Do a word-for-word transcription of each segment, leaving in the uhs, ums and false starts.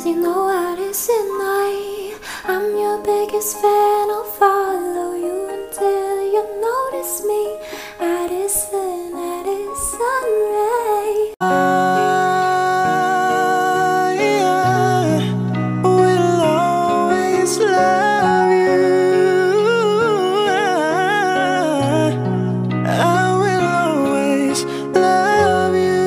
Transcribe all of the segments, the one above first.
you know what is it night. I'm your biggest fan, I'll follow you until you notice me. Addison, Addison Rae. I will always love you. I will always love you.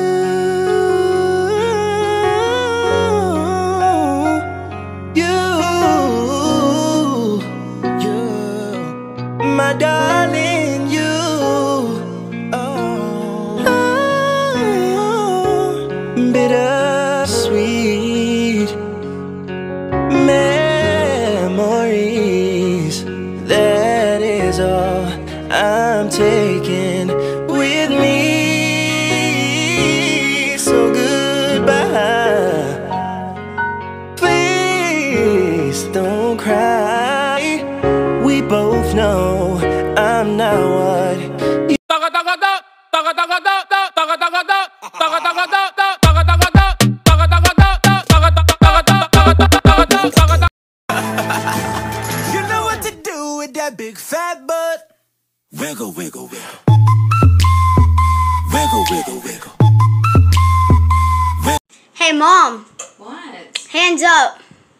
You, you, my darling, you. Bittersweet memories, that is all I'm taking with me. So goodbye, please don't cry. We both know I'm not what you You know what to do with that big fat butt. Wiggle, wiggle, wiggle. Wiggle, wiggle, wiggle. Hey, Mom. What? Hands up.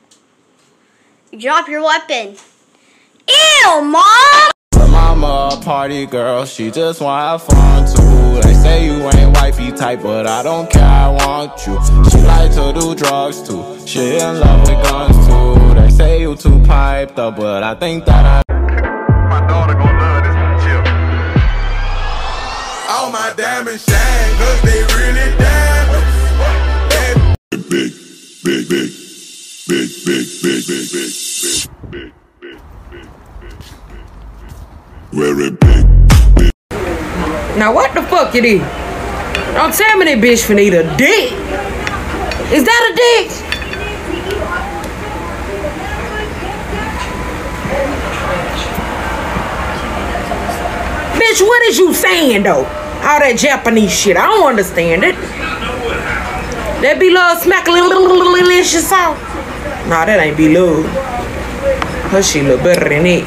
Drop your weapon. Ew, Mom! My mama a party girl, she just wanna have fun too. They say you ain't wifey type, but I don't care, I want you. She like to do drugs too, she in love with guns too. They say you too piped up, but I think that I My daughter gon' love this chip. All my diamonds shine, cause they really diamonds. Big, big, big, big, big, big, big, big, big, big, big, big, big, very big, big. Now what the fuck it is? Don't tell me that bitch finna eat a dick. Is that a dick? Bitch, what is you saying though? All that Japanese shit, I don't understand it. That be love smack a little delicious sauce. Nah, that ain't be love. Her shit look better than it.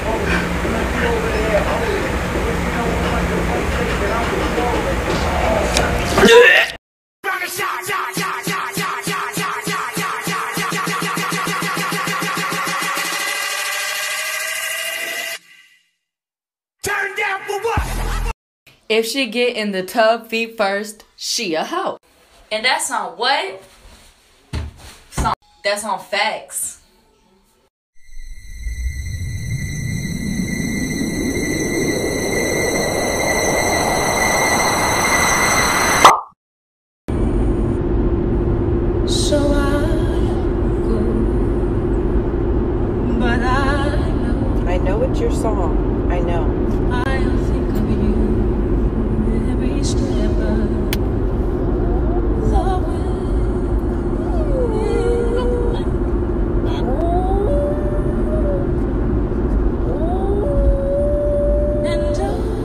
If she get in the tub feet first, she a hoe. And that's on what? That's on, that's on facts. So I go, but I know I know it's your song. I know. I'll think of you every step of the way. And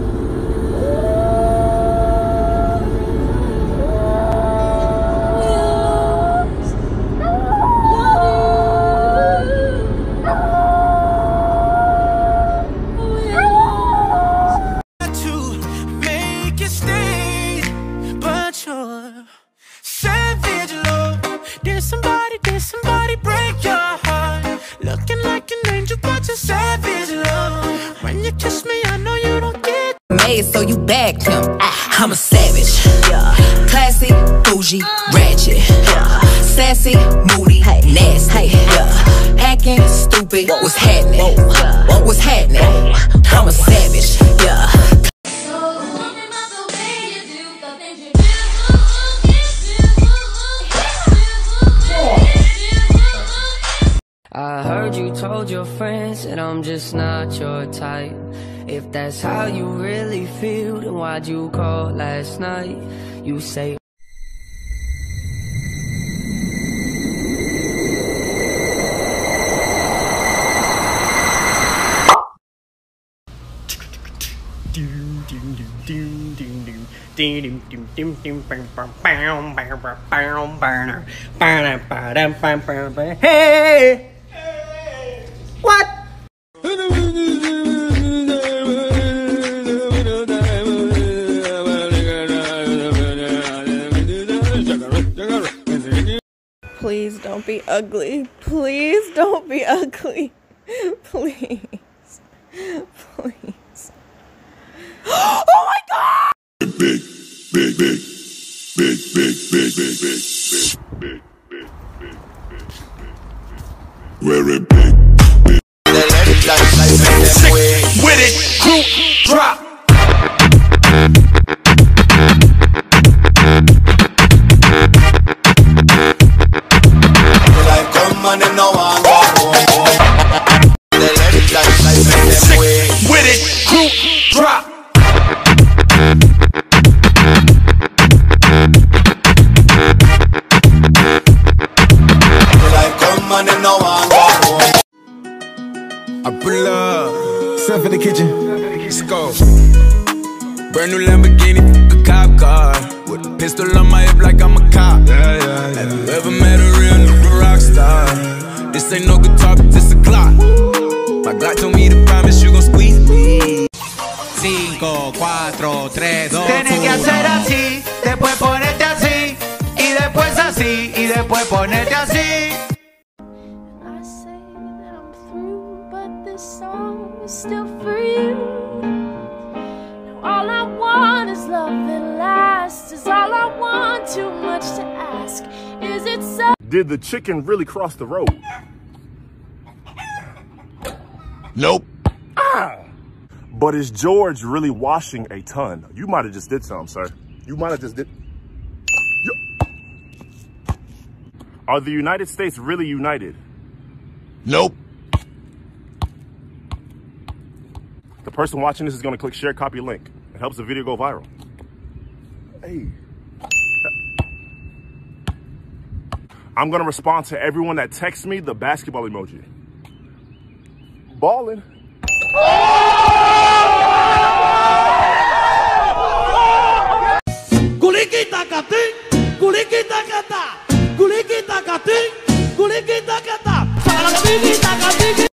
savage love. Did somebody, did somebody break your heart? Looking like an angel, but you're savage love. When you kiss me, I know you don't get made, so you bagged him. I'm a savage, yeah. Classy, bougie, ratchet, yeah. Sassy, moody, nasty, yeah. Acting stupid, what's happening? What's happening? I'm a savage, yeah. I heard you told your friends that I'm just not your type. If that's how you really feel, then why'd you call last night? You say do do do do do do Hey! What? Please don't be ugly. Please don't be ugly. Please. Please. Oh my God! Big, big, big, big, big, big, big, big, big, big, big, big, big, very big, big. Sick with it, group drop. Sick with it, group drop. I pull up, step in the kitchen, let's go. Brand new Lamborghini, a cop car, with a pistol on my hip like I'm a cop. Yeah, yeah, yeah. Have you ever met a real new rock star? This ain't no guitar, but this a Glock. My Glock told me to promise you gon' squeeze me. Cinco, cuatro, tres, dos, tienes que hacer así, después ponerte así, y después así, y después ponerte así. I say that I'm through, but this song is still for you. Now all I want is love that lasts. Is all I want too much to ask? Is it so? Did the chicken really cross the road? Nope. Ah! But is George really washing a ton? You might have just did something, sir. You might have just did. You... Are the United States really united? Nope. The person watching this is going to click share, copy link. It helps the video go viral. Hey. I'm going to respond to everyone that texts me the basketball emoji. Ballin'. Kuliki takating, kuliki takata, kuliki takating, kuliki takata.